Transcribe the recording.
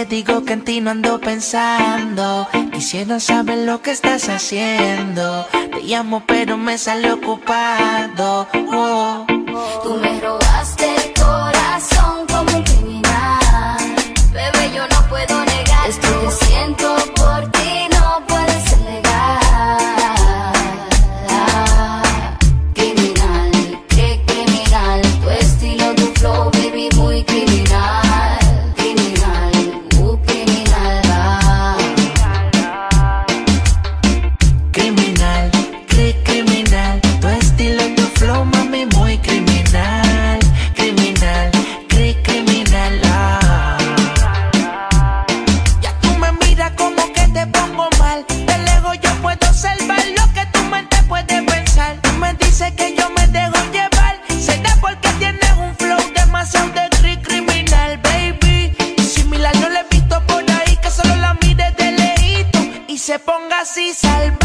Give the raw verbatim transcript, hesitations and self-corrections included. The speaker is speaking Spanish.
te digo que en ti no ando pensando. Quisiera saber lo que estás haciendo. Te llamo pero me sale ocupado. Oh. Tú me robaste el corazón como un criminal. Bebé, yo no puedo negar esto que siento por ti, no puede ser legal. Criminal, qué criminal. Tu estilo, tu flow, baby, muy criminal. Criminal, uh, criminal. Ah. Criminal, cri criminal. Tu estilo, tu flow, mami, muy criminal. Criminal, cri criminal. Ah. Ya tú me miras como que te pongo mal. De lejos yo puedo observar lo que tu mente puede pensar. Tú me dices que yo me dejo llevar. Será porque tienes un flow demasiado de cri criminal, baby. Similar no lo he visto por ahí, que solo la mire de lejito y se ponga así salvaje.